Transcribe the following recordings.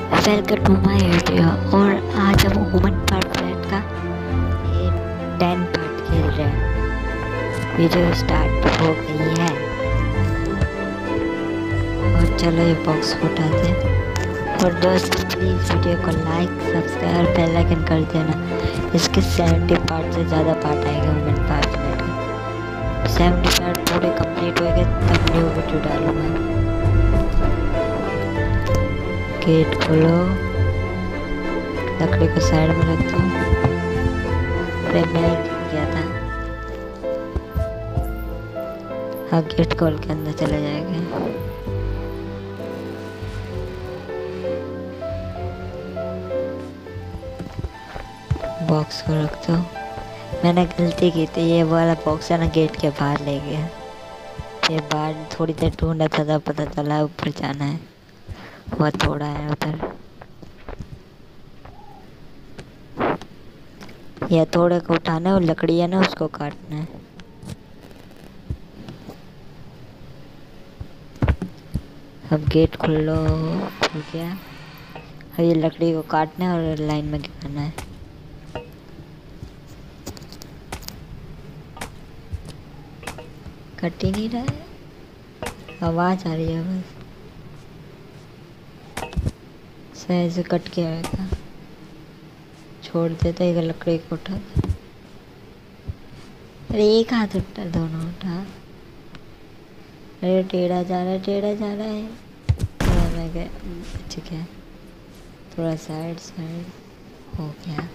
Welcome to my video. और आज हम वुमन पार्ट फ्लैट का ये 10 पार्ट खेल रहे हैं। वीडियो स्टार्ट हो गई है और चलो ये बॉक्स उठाते हैं। और दोस्तों प्लीज़ वीडियो को लाइक सब्सक्राइब और बेल आइकन कर देना। इसके 70 पार्ट से ज़्यादा पार्ट आएगा वुमन पार्ट फ्लैट का। 70 पार्ट पूरे कंप्लीट हो गए तब न्यू वीडियो डालूंगा। गेट खोलो, लकड़ी को साइड में रख दो। अरे मैं गया था। हाँ गेट खोल के अंदर चले जाएंगे। बॉक्स को रख दो। मैंने गलती की थी, ये वाला बॉक्स है ना गेट के बाहर ले गया। ये बाहर थोड़ी देर ढूंढा था तब पता चला ऊपर जाना है। वह थोड़ा है उधर। या थोड़े को उठाना है और लकड़ी है ना उसको काटना है। अब गेट खुल गया। अब ये लकड़ी को काटना है और लाइन में गिराना है। कट ही नहीं रहा है, आवाज आ रही है बस। सही से कट के आएगा। छोड़ देता है लकड़ी को उठा। अरे एक हाथ उठा, दोनों उठा। अरे टेढ़ा जा रहा है, टेढ़ा जा रहा है। थोड़ा मैं गया, बच गया। थोड़ा साइड हो गया।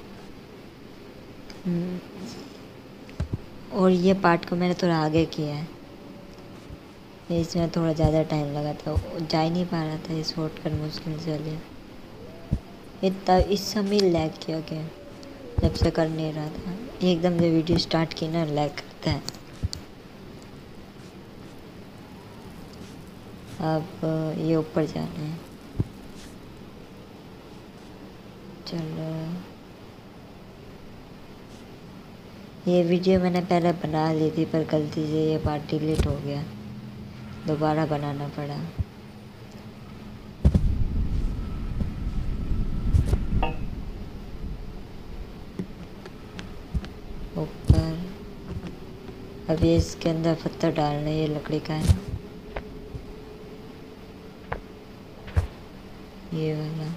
और ये पार्ट को मैंने थोड़ा आगे किया है, इसमें थोड़ा ज़्यादा टाइम लगा था। जा ही नहीं पा रहा था, ये शॉर्टकट मुश्किल से लिया। इतना इस समय लैग किया गया जब से कर नहीं रहा था। एकदम से वीडियो स्टार्ट की ना लैग करता है। अब ये ऊपर जाना है। चलो ये वीडियो मैंने पहले बना ली थी पर गलती से ये पार्ट डिलीट हो गया, दोबारा बनाना पड़ा। ऊपर अब ये इसके अंदर पत्थर डालना है। ये लकड़ी का है ये वाला।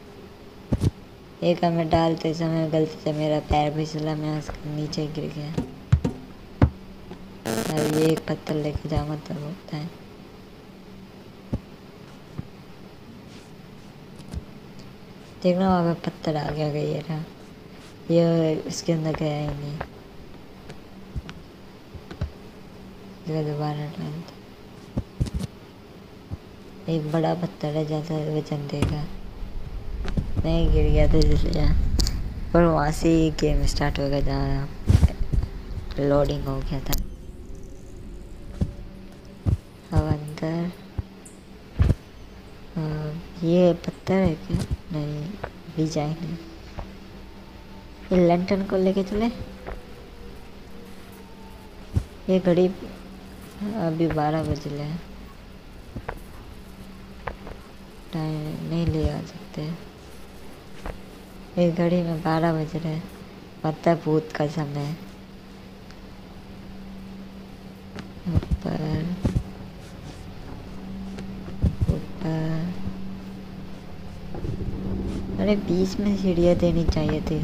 एक हमें डालते समय गलती से मेरा पैर फिसला, मैं उसके नीचे गिर गया। अब ये एक पत्थर लेके जाऊंगा तब होता है। देखना वहाँ पे पत्थर आ गया। ये रहा, ये इसके अंदर गया ही नहीं। दोबारा डालते। एक बड़ा पत्थर है, ज़्यादा वजन देगा। नहीं गिर गया था इसलिए। पर वहाँ से ही गेम स्टार्ट हो गया जहाँ लोडिंग हो गया था। अब अंदर ये पत्थर है क्या? नहीं, डिजाइन है। ये लंटन को लेके चले। ये घड़ी अभी 12 बज रहे हैं, टाइम नहीं ले आ सकते। एक घड़ी में 12 बज रहे हैं, मतलब भूत का समय। ऊपर ऊपर। अरे बीच में सीढ़ियाँ देनी चाहिए थी,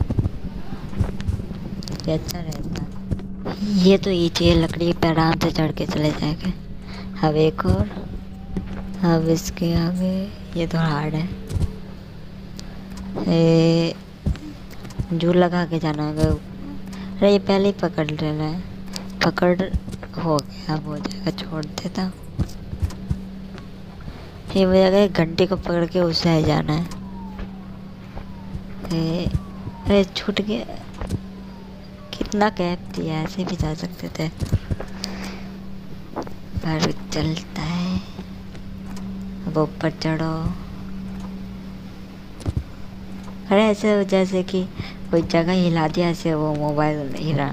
ये अच्छा रहता। ये तो ईची है, लकड़ी पे आराम से चढ़ के चले जाएंगे। अब एक और। अब इसके आगे ये तो हार्ड है। जो लगा के जाना होगा। अरे ये पहले ही पकड़ लेना है। पकड़ हो गया, अब हो जाएगा। छोड़ देता हूँ। ये हो जाएगा। घंटे को पकड़ के उससे जाना है। अरे छूट गया। कितना गैप दिया, ऐसे भी जा सकते थे पर चलता है। अब ऊपर चढ़ो। अरे ऐसे जैसे कि कोई जगह हिला दिया, ऐसे वो मोबाइल हिला।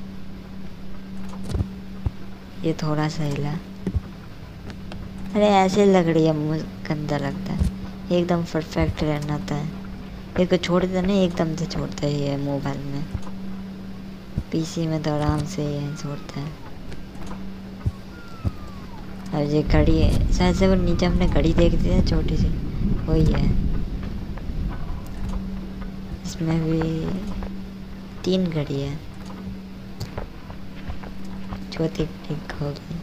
ये थोड़ा सा हिला। अरे ऐसे लग रही है, मुझे गंदा लगता है। एकदम परफेक्ट रहना था। एक को छोड़ देता नहीं, एकदम से छोड़ता ही है मोबाइल में। पीसी में तो आराम से ही छोड़ता है। अब ये घड़ी है, शायद से वो नीचे हमने घड़ी देख दी है छोटी सी, वही है। इसमें भी 3 घड़ी है, चौथी ठीक हो गई।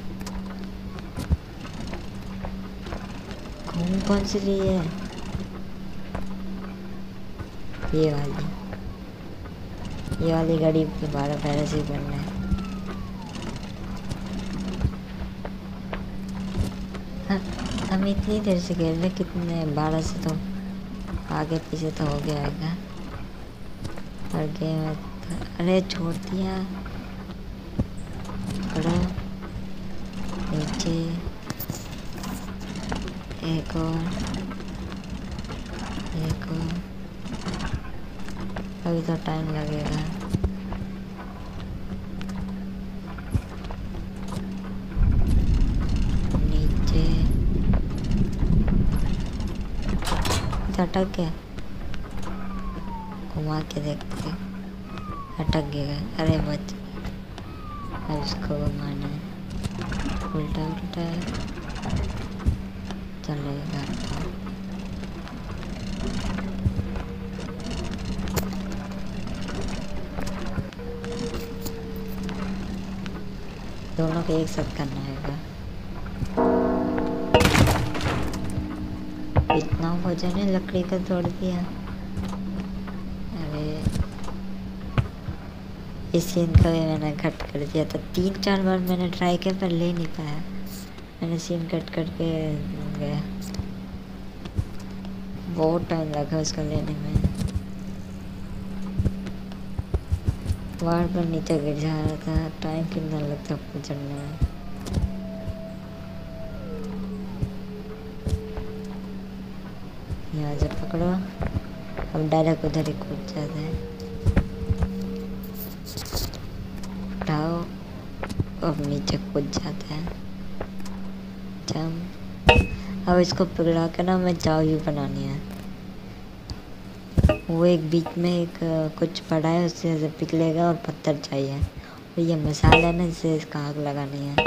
कौन सी ली है? ये वाली घड़ी दोबारा पहले से ही बनना है। हाँ, हम इतनी देर से खेल रहे, कितने 12 से तो आगे पीछे तो हो गया है। और गेम अरे छोड़ दिया। पकड़ो नीचे, एक और। अभी तो टाइम लगेगा। नीचे अटक गया, घुमा के देखते। अटक गया, अरे बच। अब इसको घुमाना है, उल्टा उल्टा चलेगा। दोनों को एक साथ करना है। इतना वजन है, लकड़ी का तोड़ दिया। अरे इस सीन का भी मैंने कट कर दिया था। 3-4 बार मैंने ट्राई किया पर ले नहीं पाया। मैंने सीन कट करके गया, बहुत टाइम लगा उसको लेने में। बार बार नीचे गिर जा रहा था। टाइम कितना लगता है चढ़ने में। यहाँ से पकड़ो, अब डायरेक्ट उधर ही कूद जाते हैं। उठाओ, अब नीचे कूद जाते हैं। जंप। अब इसको पिघला कर ना मैं चाबी बनानी है। वो एक बीच में एक कुछ पड़ा है, उससे से पिघलेगा और पत्थर चाहिए। और ये मसाला है ना, इससे इसका आग लगानी है।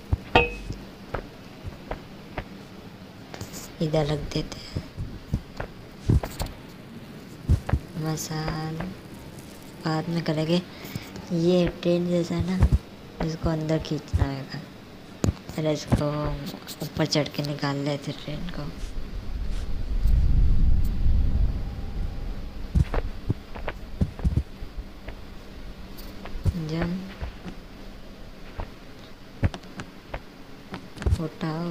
इधर रख देते हैं मसाला, बाद में करेंगे। ये ट्रेन जैसा है ना, इसको अंदर खींचना है। अरे इसको ऊपर चढ़ के निकाल लेते ट्रेन को। जम उठाओ,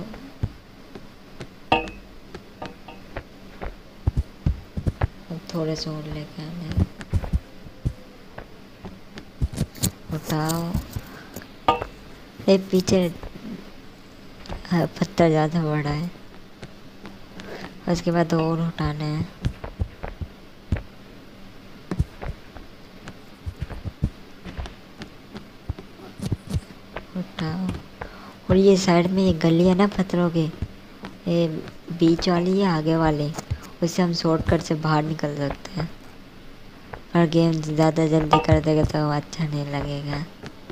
अब थोड़े से और लेके आने। उठाओ, ये पीछे पत्थर ज़्यादा बड़ा है। उसके बाद और उठाने हैं। उठाओ। और ये साइड में ये गली है ना पत्थरों की, ये बीच वाली है आगे वाली, उससे हम शॉर्टकट से बाहर निकल सकते हैं। और गेम ज़्यादा जल्दी कर देगा तो अच्छा नहीं लगेगा।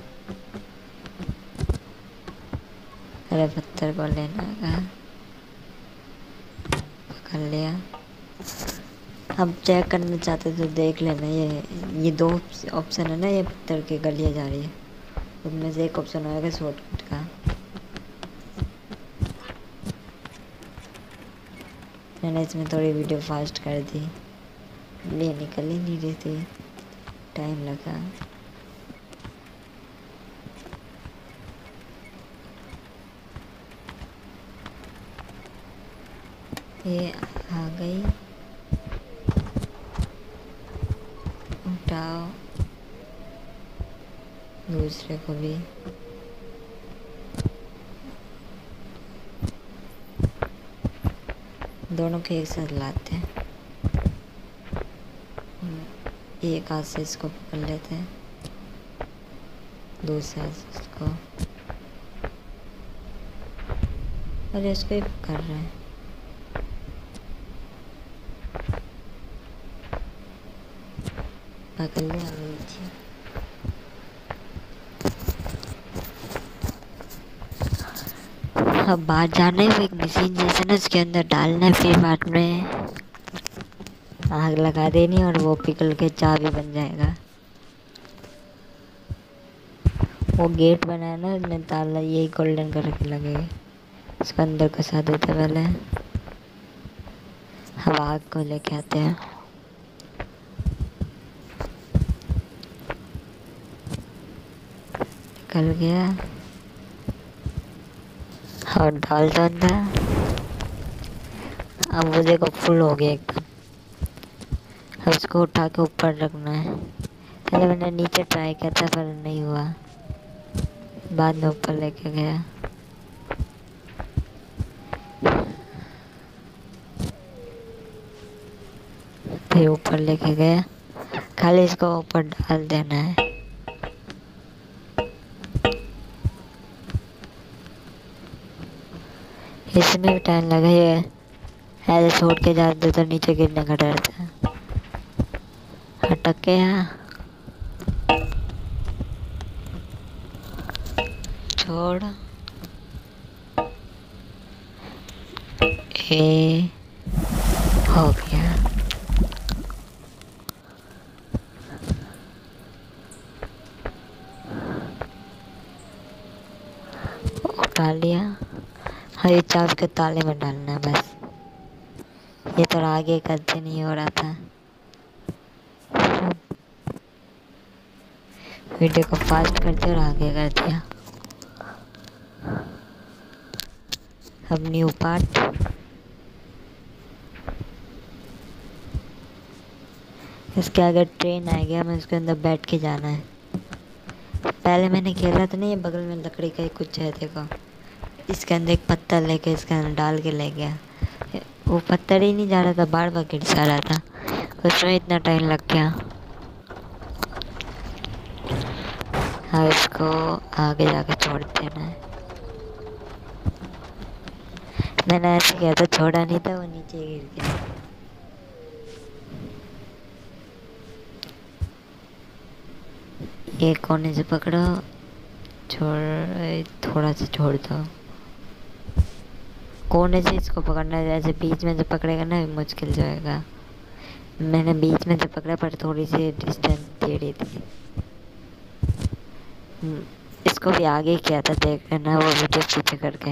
अरे पत्थर को लेना है, पकड़ लिया। अब चेक करना चाहते तो देख लेना, ये 2 ऑप्शन है ना, ये पत्थर की गलियाँ जा रही है, उनमें से एक ऑप्शन आएगा शॉर्टकट का। मैंने इसमें थोड़ी वीडियो फास्ट कर दी, ये निकल ही नहीं रही थी, टाइम लगा। ये आ गई, उठाओ दूसरे को भी। दोनों को एक साथ लाते हैं। एक हाथ से इसको पकड़ लेते हैं, दूसरे हाथ से इसको। अरे इसको ही पकड़ रहे हैं। पकड़ लिया नीचे। अब बाहर जाना है, वो एक मशीन जैसे ना उसके अंदर डालना है, फिर बाद में आग लगा देनी और वो पिघल के चाबी बन जाएगा। वो गेट बनाया ना उसमें ताला यही गोल्डन कलर के लगेगा, उसके अंदर घुसा देते पहले। अब आग को लेके आते हैं। निकल गया और डाल दो अंदर। अब वो देखो फुल हो गया एकदम। अब उसको उठा के ऊपर रखना है। पहले मैंने नीचे ट्राई किया था पर नहीं हुआ, बाद में ऊपर लेके गया। फिर ऊपर लेके गया, खाली इसको ऊपर डाल देना है। इसमें भी टाइम लगा, ये ऐसे छोड़ के जाते तो नीचे गिरने का डर था। अटक के यहाँ छोड़। ए हो गया। उठा लिया। हाँ ये चाबी के ताले में डालना है बस। ये तो आगे करते नहीं हो रहा था। वीडियो को फास्ट करते और आगे कर दिया। अब न्यू पार्ट। इसके आगे ट्रेन आ गया, मैं उसके अंदर बैठ के जाना है। पहले मैंने खेला था नहीं, ये बगल में लकड़ी का ही कुछ है देखो, इसके अंदर एक पत्थर लेके इसके अंदर डाल के ले गया। वो पत्थर ही नहीं जा रहा था, बार बार गिर जा रहा था, उसमें इतना टाइम लग गया। हाँ इसको आगे जाके छोड़ देना है। मैंने ऐसे किया था, छोड़ा नहीं था, वो नीचे गिर गया। ये कोने से पकड़ो, छोड़, थोड़ा सा छोड़ दो। कोने से इसको पकड़ना है, जैसे बीच में से पकड़ेगा ना मुश्किल जाएगा। मैंने बीच में से पकड़ा पर थोड़ी सी डिस्टेंस दे रही थी। इसको भी आगे किया था, देख लेना वो वीडियो पीछे करके।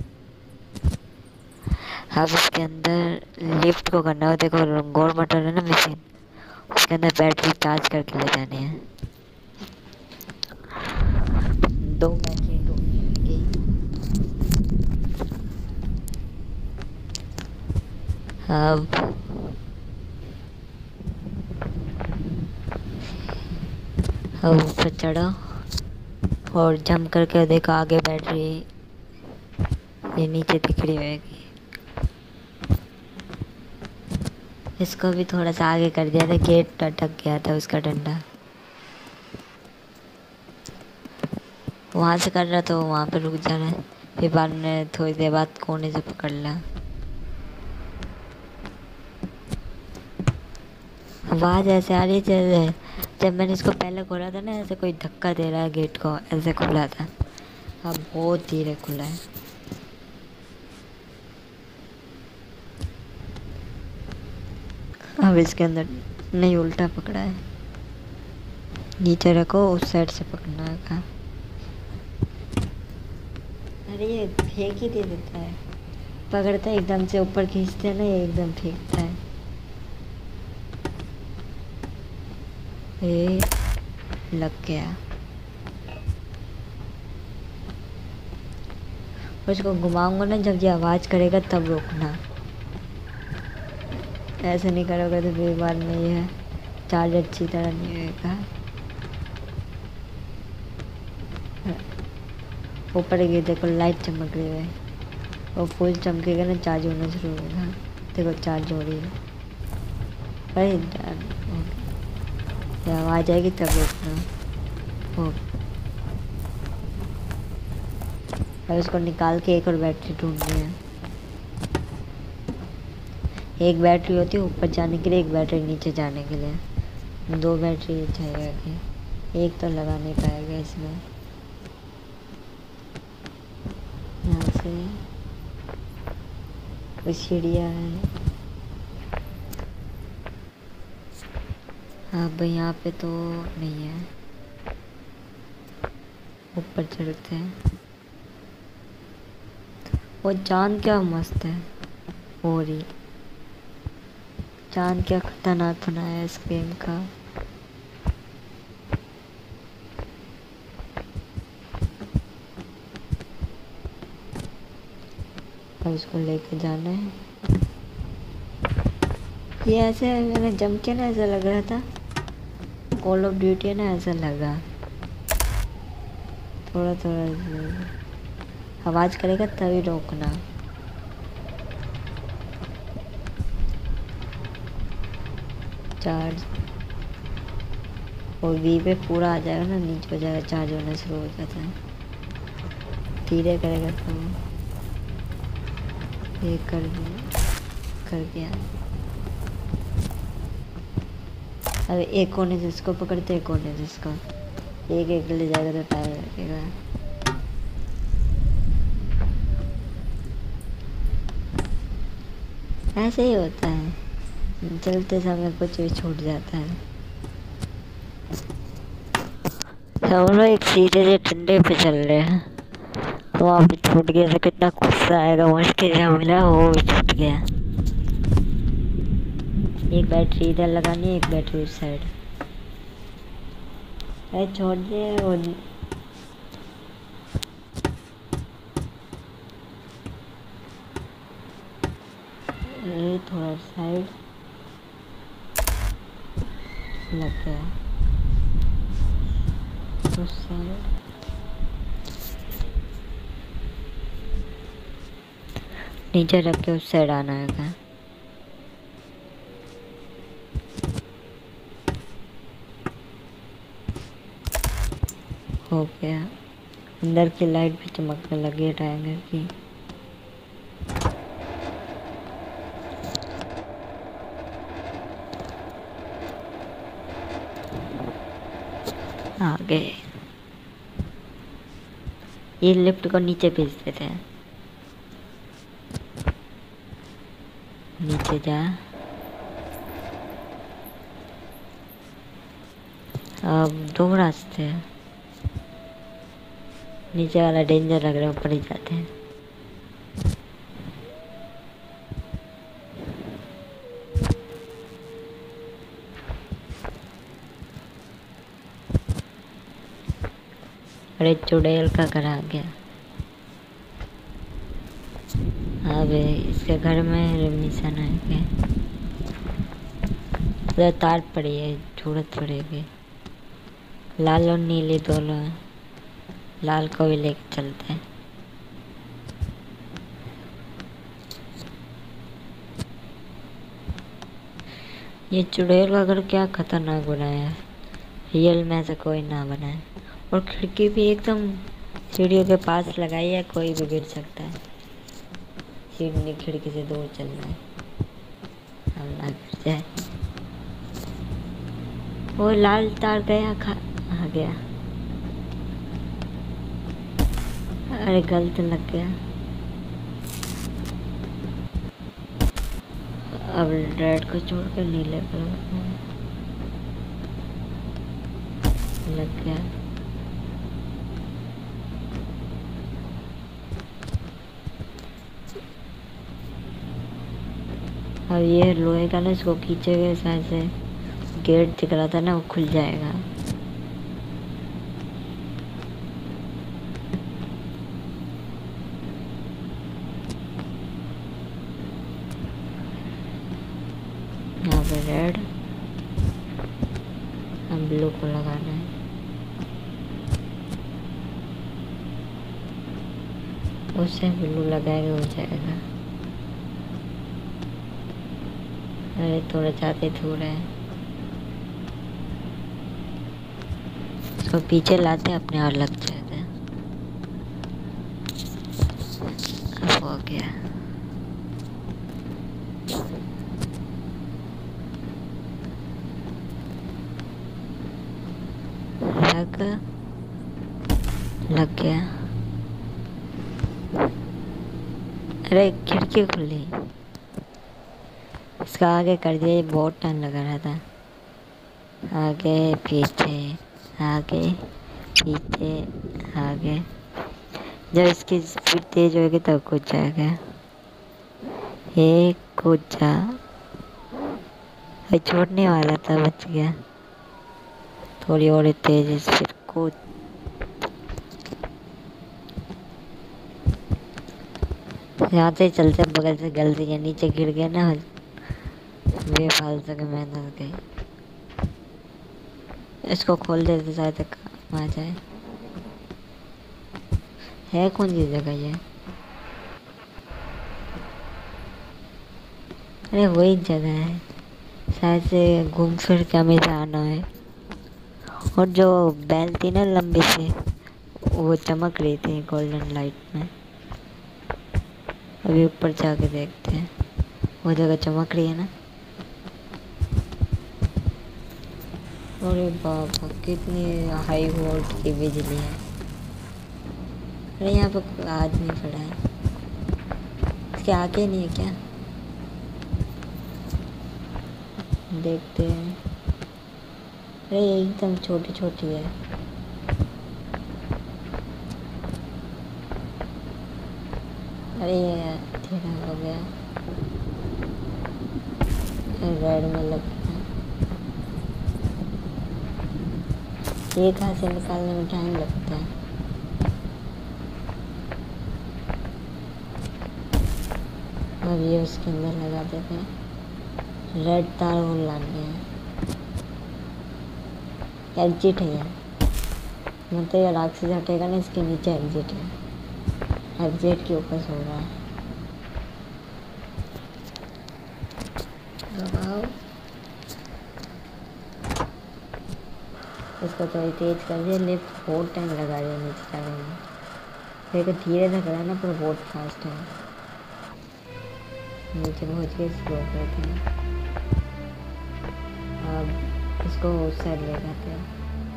अब इसके अंदर लिफ्ट को करना है, देखो गोल मोटर है ना मशीन, उसके अंदर बैटरी चार्ज करके ले जानी है। 2 बैटरी ढूंढनी है। अब ऊपर चढ़ो और जंप करके देखो आगे बैटरी ये नीचे दिख रही होगी। इसको भी थोड़ा सा आगे कर दिया था, गेट अटक गया था उसका डंडा। वहाँ से कर रहा तो वहाँ पे रुक जा रहा है, फिर बाद में थोड़ी देर बाद कोने से पकड़ लिया। आवाज़ ऐसे आ रही है जब मैंने इसको पहले खोला था ना, ऐसे कोई धक्का दे रहा है गेट को, ऐसे खुला था। अब बहुत धीरे खुला है। अब इसके अंदर नहीं, उल्टा पकड़ा है। नीचे रखो, उस साइड से पकड़ना है। अरे ये फेंक ही दे देता है, पकड़ता है एकदम से ऊपर खींचते हैं ना, ये एकदम फेंकता है। ये लग गया। उसको घुमाऊंगा ना, जब ये आवाज़ करेगा तब रोकना, ऐसे नहीं करोगे तो फिर बाद में ये चार्ज अच्छी तरह नहीं होगा। ऊपर ये देखो लाइट चमक रही है, वो फुल चमकेगा ना चार्ज होना शुरू होगा। देखो चार्ज हो रही है। अरे आवाज़ आएगी तब रोकना। अब इसको निकाल के एक और बैटरी ढूंढनी है। एक बैटरी होती है ऊपर जाने के लिए, एक बैटरी नीचे जाने के लिए। 2 बैटरी चाहिए कि एक तो लगा नहीं पाएगा इसमें। यहाँ से कुछ सीढ़ियाँ है। अब यहाँ पे तो नहीं है, ऊपर चढ़ते हैं। वो चांद क्या मस्त है। और ही चांद क्या खतरनाक बनाया है इस गेम का। अब इसको लेके जाना है। ये ऐसे मैंने जम के ना ऐसा लग रहा था कॉल ऑफ ड्यूटी है ना, ऐसा लगा। थोड़ा थोड़ा आवाज़ करेगा तभी रोकना। चार्ज और वी पे पूरा आ जाएगा ना, नीचे हो जाएगा, चार्ज होना शुरू हो जाता है। धीरे करेगा तो ये कर दिया। अब एक कोने से इसको पकड़ते, एक कोने से इसको, एक एक ले जाएगा तो टाइम लगेगा। ऐसे ही होता है, चलते समय कुछ भी छूट जाता है। हम लोग एक सीधे से ठंडे पे चल रहे हैं, वहाँ पे छूट गया तो कितना गुस्सा आएगा। मुश्किल से मिला वो भी छूट गया। एक बैटरी इधर लगानी है, एक बैटरी उस साइड। अरे छोड़ दे वो। ये थोड़ा साइड लग गया, उस साइड। नीचे रख के उस साइड आना है। हो गया। अंदर की लाइट भी चमकने लगी है टाइगर की। आगे ये लिफ्ट को नीचे भेज देते हैं। नीचे जा। अब 2 रास्ते हैं। नीचे वाला डेंजर लग रहा है, ऊपर ही जाते हैं। अरे चुड़ैल का घर आ गया। अब इसके घर में मिशन है क्या, तार पड़ी है, जरूरत पड़ेगी। लाल और नीली दोनों है, लाल को भी लेके चलते हैं। ये चुड़ैल का घर क्या खतरनाक बनाया है, रियल में ऐसा कोई ना बनाए। और खिड़की भी एकदम सीढ़ियों के पास लगाई है, कोई भी गिर सकता है। सीढ़ी खिड़की से दूर चलना है, हम ना गिर जाए। वो लाल तार गया, आ गया। अरे गलत लग गया। अब रेड को छोड़ कर नीले कलर लग गया। अब ये लोहे का ना, इसको खींचेगा शायद से गेट दिख रहा था ना, वो खुल जाएगा। यहाँ पे रेड, हम ब्लू को लगाना है। उससे ब्लू लगाएगा, हो जाएगा। अरे थोड़ा जाते थोड़ा है, इसको पीछे लाते अपने और लग जाते हैं। अब हो गया। टक लग गया। अरे खिड़की खुली, इसका आगे कर दिया। बहुत टाइम लगा रहा था। आगे पीछे आगे पीछे आगे। जब इसकी स्पीड तेज होगी तब कूद जाएगा। एक कूद जा, छोड़ने वाला था, बच गया। थोड़ी और तेज स्पीड कूद। यहाँ से चलते बगल से गलती के नीचे गिर गया ना, बेफालतू की मेहनत गई। इसको खोल देते शायद काम आ जाए। है कौन सी जगह ये? अरे वही जगह है शायद से, घूम फिर के हमें जाना है। और जो बैल थी ना लंबी से, वो चमक रही थी गोल्डन लाइट में। अभी ऊपर जाके देखते हैं, वो जगह चमक रही है ना। अरे बाबा कितनी हाई वोल्ट की बिजली है। अरे यहाँ पे कोई आदमी खड़ा है, इसके आगे नहीं है क्या? देखते हैं। अरे एकदम छोटी छोटी है। अरे धीरा हो गया, रेड में लग गया। एक हाथ से निकालने में टाइम लगता है। अब ये उसके अंदर लगा देते हैं। रेड तार वो लाने हैं। एग्जिट है यार, मतलब ये राख से हटेगा ना, इसके नीचे एग्जिट है। एग्जिट के ऊपर सो रहा है। लगाओ इसको, थोड़ी तेज कर दिया। लिफ्ट बहुत टाइम लगा दिया नीचे जाने में। देखो धीरे से करा ना, पर बहुत फास्ट है। नीचे पहुँच के स्लो करते हैं। अब इसको उस साइड ले जाते हैं।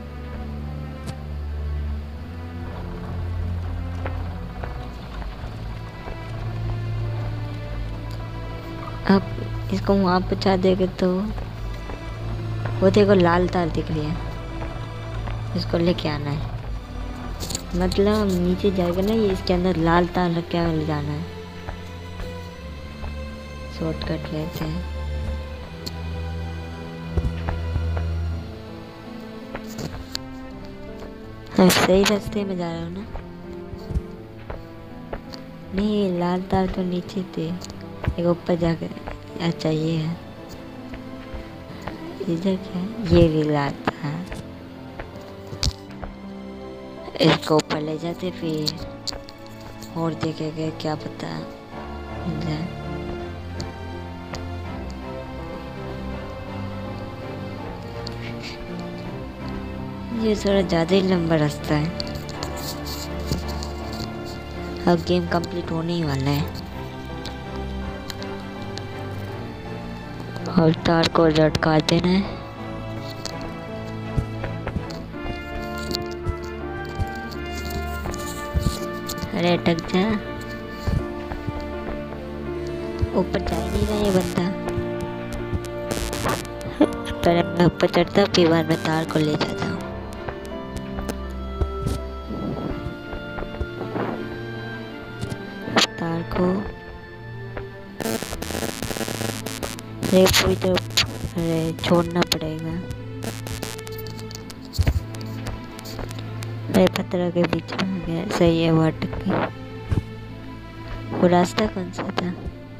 अब इसको वहाँ पहुँचा देंगे तो वो देखो लाल तार दिख रही है, इसको लेके आना है। मतलब नीचे जाएगा ना, ये इसके अंदर लाल तार रख के ले जाना है। शॉर्टकट लेते हैं। हम सही रास्ते में जा रहे हो ना? नहीं, लाल तार तो नीचे थे, एक ऊपर जाकर। अच्छा ये है, इधर क्या है? ये भी लाल तार। इसको ऊपर ले जाते फिर और देखेंगे, क्या पता मिल जाए। ये थोड़ा ज़्यादा ही लंबा रास्ता है। अब गेम कंप्लीट होने ही वाला है। और तार को लटका देना है। अरे अटक जा, ऊपर जा ही नहीं रहा ये बंदा। पहले मैं ऊपर चढ़ता, फिर बाद में तार को ले जाता हूँ। तार को पूरी तरफ छोड़ना पड़ेगा। पत्थरों के बीच में आ गया। सही है, वो अटक गई। वो रास्ता कौन सा था?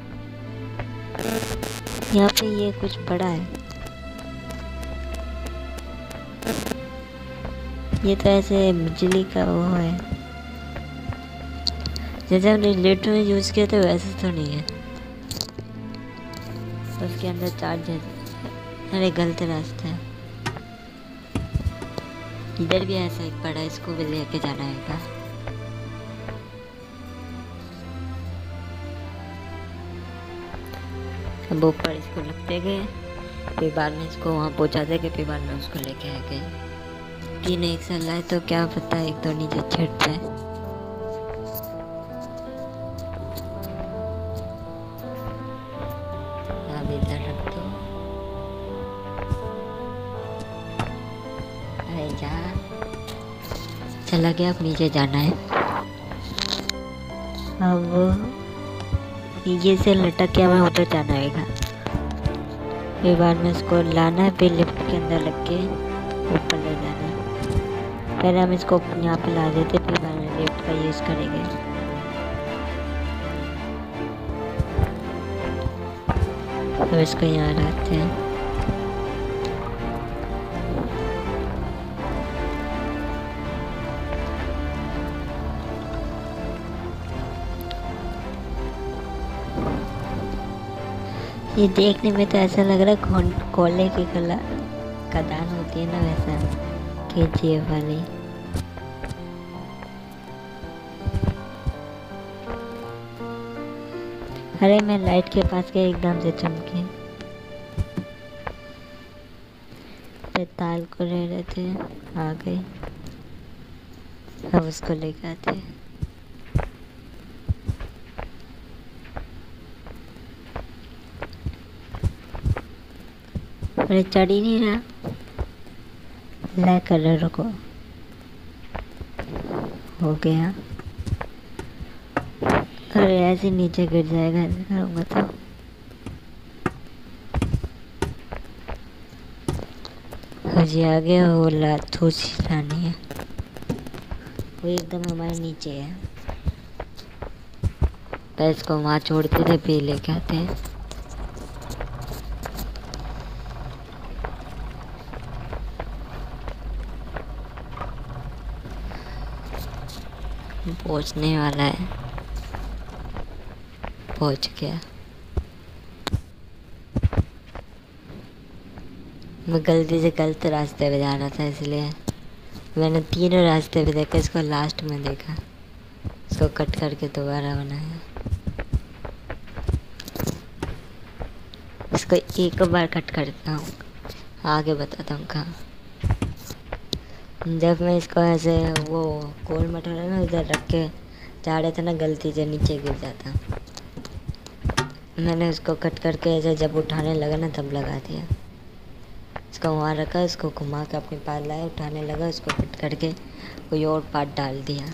यहाँ पे ये कुछ पड़ा है। ये तो ऐसे बिजली का वो है, जैसे हमने लेटर में यूज़ किया था वैसे तो नहीं है। उसके अंदर चार्जर। अरे गलत रास्ता है। इधर भी ऐसा एक पड़ा है, इसको भी लेके जाना है। अब ऊपर इसको लगते गए, फिर बाद में इसको वहाँ पहुँचा देंगे, फिर बाद में उसको लेके आ गए। तीन एक साल है तो क्या पता एक तो नीचे छिट जाए। अब इधर रख दो। अरे जा, चला गया, अब नीचे जाना है। अब ये से लटक के हमें उधर जाना होगा। फिर बाद में इसको लाना है, फिर लिफ्ट के अंदर लग के ऊपर ले जाना है। पहले हम इसको यहाँ पे ला देते, फिर बाद में लिफ्ट का यूज़ करेंगे। तो इसको यहाँ लाते हैं। ये देखने में तो ऐसा लग रहा है कोयले की खदान होती है ना, वैसा KGF वाली। अरे मैं लाइट के पास गया, एकदम से चमकी। ताल को ले रहे थे, आ गई। अब उसको लेकर आते हैं। अरे चढ़ ही नहीं रहा, ला कलर को हो गया। अरे ऐसे नीचे गिर जाएगा, ऐसे करूँगा तो। हजी आ गया, वो थूसी लानी है, वो एकदम हमारे नीचे है। तो इसको वहाँ छोड़ते थे, फिर लेके आते हैं। पहुंचने वाला है, पहुंच गया। मैं गलती से गलत रास्ते पे जा रहा था, इसलिए मैंने तीनों रास्ते पे देखा, इसको लास्ट में देखा, इसको कट करके दोबारा बनाया। इसको एक बार कट करता हूँ, आगे बताता हूँ कहाँ। जब मैं इसको ऐसे वो गोल मटोरा ना उधर रख के जा रहे थे ना, गलती से नीचे गिर जाता। मैंने उसको कट करके ऐसे जब उठाने लगा ना, तब लगा दिया। इसको वहाँ रखा, इसको घुमा के अपने पास लाया, उठाने लगा, उसको कट करके कोई और पार्ट डाल दिया।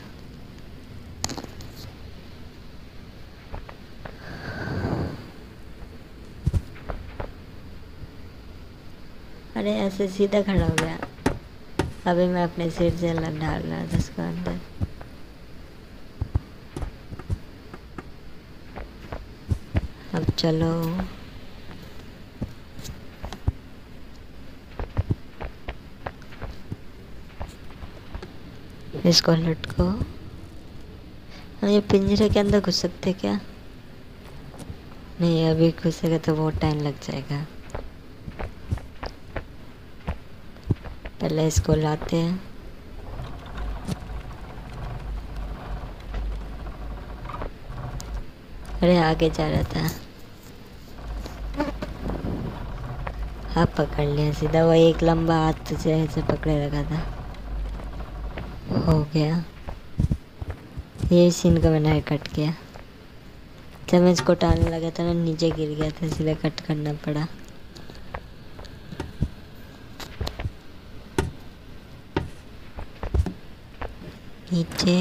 अरे ऐसे सीधा खड़ा हो गया। अभी मैं अपने सिर से डाल रहा था उसको अंदर। अब चलो, इसको लटको। हम ये पिंजरे के अंदर घुस सकते क्या? नहीं, अभी घुसेगा तो बहुत टाइम लग जाएगा। पहले इसको लाते हैं। अरे आगे जा रहा था, आप पकड़ लिया सीधा। वो एक लंबा हाथ से ऐसे पकड़े रखा था, हो गया। ये सीन का मैंने कट किया। जब मैं इसको टालने लगा था ना, नीचे गिर गया था, इसलिए कट करना पड़ा। नीचे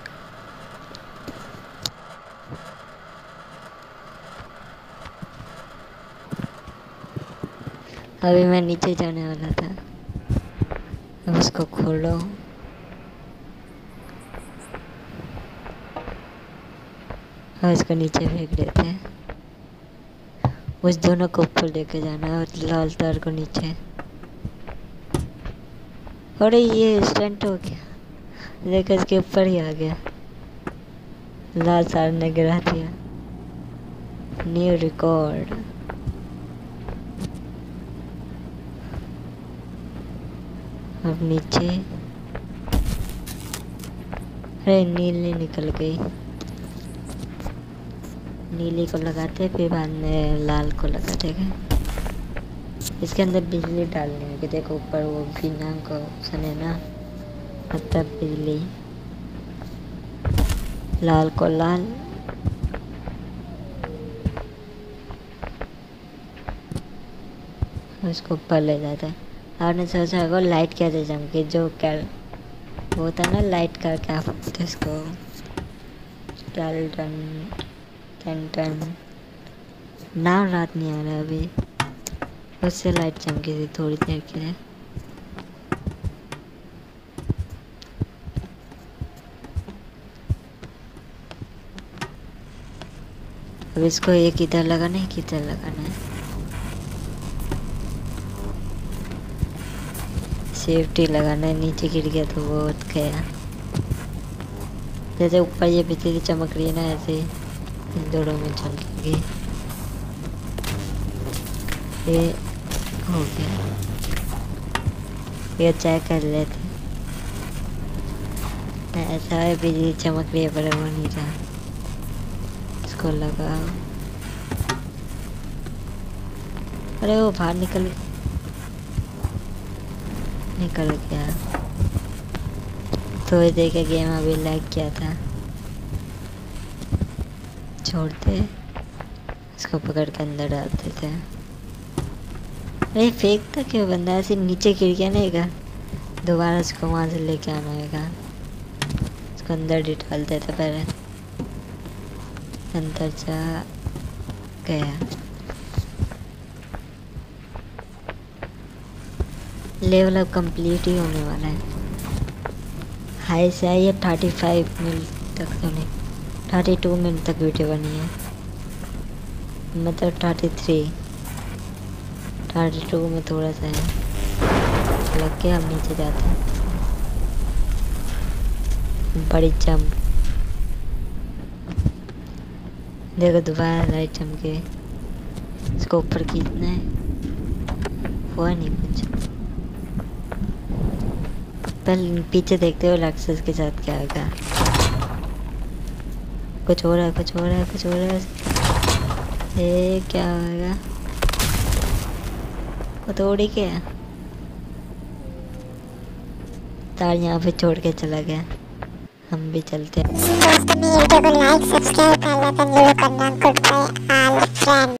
अभी मैं नीचे जाने वाला था। अब उसको खोलो, और इसको नीचे फेंक देते हैं। उस दोनों को ऊपर लेके जाना है, और लाल तार को नीचे। अरे ये स्टंट हो गया, देखो इसके ऊपर ही आ गया। लाल तार ने गिरा दिया। New record. अब नीचे, अरे नीली निकल गई। नीली को लगाते, फिर बाद में लाल को लगा देंगे। इसके अंदर बिजली डालनी होगी। देखो ऊपर वो बिना का ऑप्शन है ना, मतलब बिजली, लाल को लाल, उसको ऊपर ले जाता है। आपने सोचा होगा लाइट कैसे चमकी, जो क्या वो होता है ना लाइट का, क्या बोलते हैं इसको, कैल्टन कैंटन, नाम रात नहीं आ रहा अभी, उससे लाइट चमकी थी थोड़ी देर के लिए। अब इसको एक इधर लगाना है, एक इधर लगाना है। सेफ्टी लगाना है, नीचे गिर गया तो वो गया। जैसे ऊपर ये बिजली चमक रही है ना, ऐसे इन दोनों में चमकेगी। ये हो गया, ये चेक कर लेते। ऐसा है बिजली चमक रही है पर वो नहीं रहा, इसको लगाओ। अरे वो बाहर निकल गया। तो ये देखे गेम अभी लैग किया था। छोड़ते, इसको पकड़ के अंदर डालते थे। अरे फेंकता क्यों बंदा, ऐसे नीचे गिर गया नहीं का, दोबारा उसको वहाँ से लेके आना होगा। इसको अंदर डाल देते पहले, अंदर जा गया। लेवल अब कंप्लीट ही होने वाला है। हाई से आई है 35 मिनट तक, तो नहीं 32 मिनट तक वीडियो बनी है, मतलब 32 में थोड़ा सा है लग के हम नीचे जाते हैं। बड़ी जंप, देखो दोबारा लाइट चमके, इसको ऊपर खींचना है, हुआ नहीं कुछ। पहले पीछे देखते हो राक्षस के साथ क्या होगा। कुछ हो रहा है, कुछ हो रहा है, कुछ हो रहा है। ये क्या होगा, वो तो उड़ गया, तार यहाँ पे छोड़ के चला गया। हम भी चलते हैं। दोस्तों मेरे वीडियो को लाइक सब्सक्राइब कर लेते हैं, करना गुड बाय ऑल फ्रेंड।